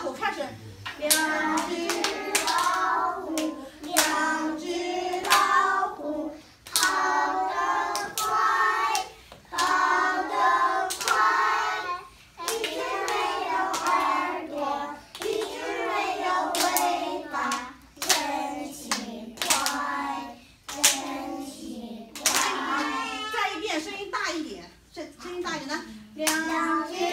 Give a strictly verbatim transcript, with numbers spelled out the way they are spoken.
虎，开始。两只老虎，两只老虎，跑得快，跑得快。一只没有耳朵，一只没有尾巴，真奇怪，真奇怪。再一遍，声音大一点，声声音大一点的。两只。